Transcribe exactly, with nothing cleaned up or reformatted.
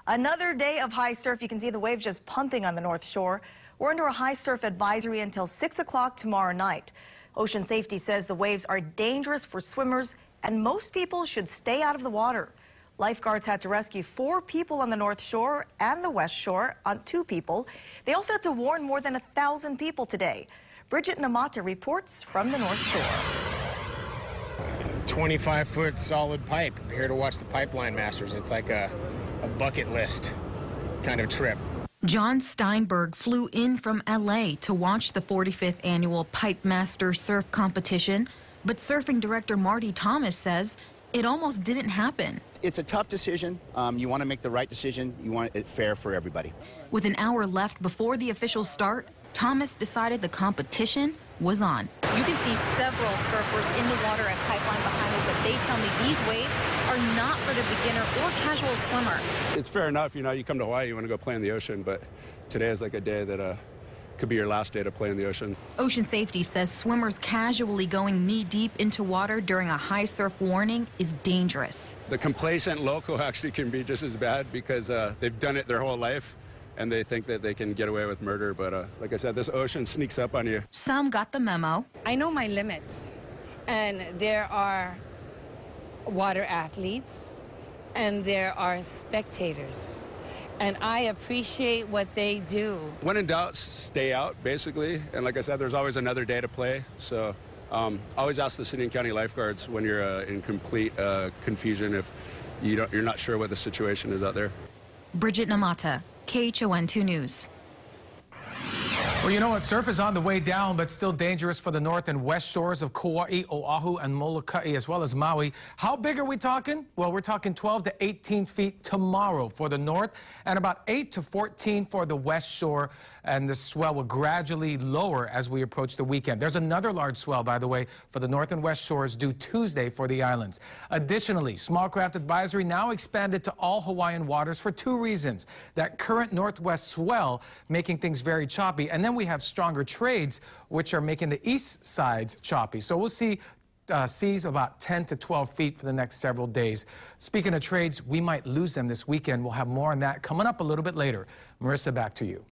Another day of high surf. You can see the waves just pumping on the North Shore. We're under a high surf advisory until six o'clock tomorrow night. Ocean Safety says the waves are dangerous for swimmers and most people should stay out of the water. Lifeguards had to rescue four people on the North Shore and the West Shore, on two people. They also had to warn more than a thousand people today. Bridget Namata reports from the North Shore. twenty-five foot solid pipe. Here to watch the Pipeline Masters. It's like a, a bucket list kind of trip. John Steinberg flew in from L A to watch the forty-fifth annual Pipe Master Surf Competition, but surfing director Marty Thomas says it almost didn't happen. It's a tough decision. Um, you want to make the right decision. You want it fair for everybody. With an hour left before the official start, Thomas decided the competition was on. You can see several surfers in the water at Pipeline behind me, but they tell me these waves are not for the beginner or casual swimmer. It's fair enough, you know, you come to Hawaii, you want to go play in the ocean, but today is like a day that uh, could be your last day to play in the ocean. Ocean Safety says swimmers casually going knee-deep into water during a high surf warning is dangerous. The complacent local actually can be just as bad because uh, they've done it their whole life and they think that they can get away with murder. But uh, like I said, this ocean sneaks up on you. Some got the memo. I know my limits, and there are water athletes and there are spectators. And I appreciate what they do. When in doubt, stay out, basically. And like I said, there's always another day to play. So um, always ask the city and county lifeguards when you're uh, in complete uh, confusion if you don't, you're not sure what the situation is out there. Bridget Namata, K H O N two News. Well, you know what? Surf is on the way down, but still dangerous for the north and west shores of Kauai, Oahu, and Molokai, as well as Maui. How big are we talking? Well, we're talking twelve to eighteen feet tomorrow for the north and about eight to fourteen for the west shore. And the swell will gradually lower as we approach the weekend. There's another large swell, by the way, for the north and west shores due Tuesday for the islands. Additionally, small craft advisory now expanded to all Hawaiian waters for two reasons. That current northwest swell making things very choppy, and then we have stronger trades, which are making the east sides choppy. So we'll see uh, seas about ten to twelve feet for the next several days. Speaking of trades, we might lose them this weekend. We'll have more on that coming up a little bit later. Marissa, back to you.